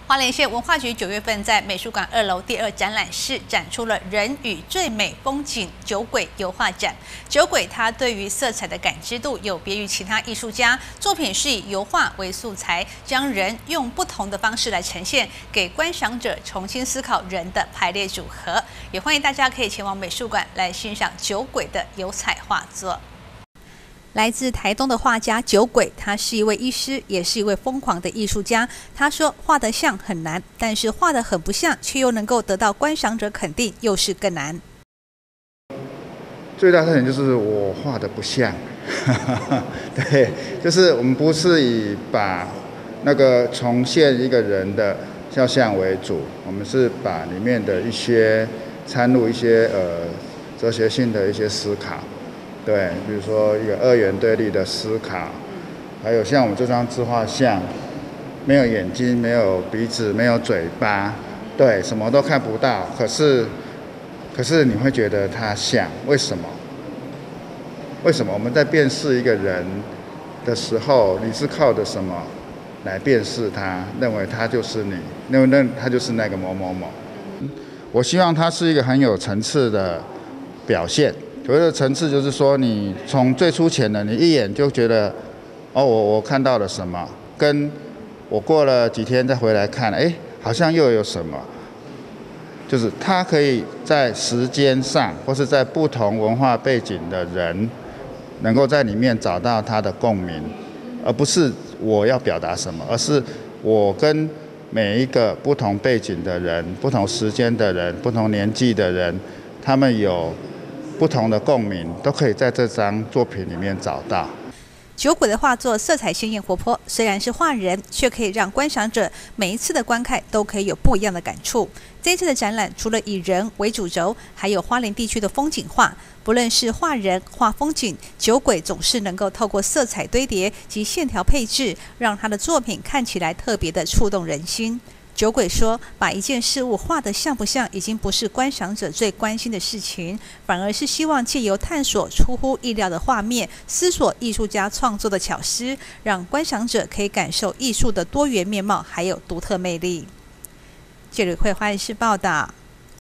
花莲县文化局9月份在美术馆2楼第2展览室展出了人与最美风景酒鬼油画展。酒鬼他对于色彩的感知度有别于其他艺术家，作品是以油画为素材，将人用不同的方式来呈现，给观赏者重新思考人的排列组合。也欢迎大家可以前往美术馆来欣赏酒鬼的油彩画作。来自台东的画家酒鬼，他是一位医师，也是一位疯狂的艺术家。他说，画得像很难，但是画得很不像，却又能够得到观赏者肯定，又是更难。 最大特点就是我画得不像，对，就是我们不是以把那个重现一个人的肖像为主，我们是把里面的一些掺入一些哲学性的一些思考。对，比如说一个二元对立的思考，还有像我们这张自画像，没有眼睛，没有鼻子，没有嘴巴，对，什么都看不到。可是你会觉得它像，为什么？为什么我们在辨识一个人的时候，你是靠着什么来辨识他？认为他就是你，认为他就是那个某某某。我希望它是一个很有层次的表现。所谓的层次就是说，你从最粗浅的，你一眼就觉得，哦，我看到了什么，跟我过了几天再回来看，好像又有什么，就是它可以在时间上，或是在不同文化背景的人，能够在里面找到他的共鸣，而不是我要表达什么，而是我跟每一个不同背景的人、不同时间的人、不同年纪的人，他们有不同的共鸣，都可以在这张作品里面找到。 酒鬼的画作色彩鲜艳活泼，虽然是画人，却可以让观赏者每一次的观看都可以有不一样的感触。这一次的展览除了以人为主轴，还有花莲地区的风景画。不论是画人、画风景，酒鬼总是能够透过色彩堆叠及线条配置，让他的作品看起来特别的触动人心。酒鬼说，把一件事物画得像不像，已经不是观赏者最关心的事情，反而是希望借由探索出乎意料的画面，思索艺术家创作的巧思，让观赏者可以感受艺术的多元面貌，还有独特魅力。记者会花莲市报道。